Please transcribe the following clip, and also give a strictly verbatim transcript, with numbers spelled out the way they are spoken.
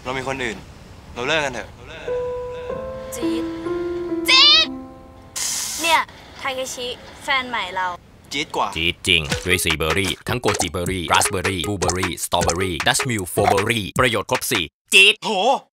เรามีคนอื่นเราเลิกกันเถอะจี๊ดจี๊ดเนี่ยทาเคชิแฟนใหม่เราจี๊ดกว่าจี๊ดจริงด้วยสีเบอร์รี่ทั้งโกจิเบอร์รี่ราสเบอร์รี่บลูเบอร์รี่สตรอเบอร์รี่ดัชมิลโฟเบอร์รี่ประโยชน์ครบสี่จี๊ดโห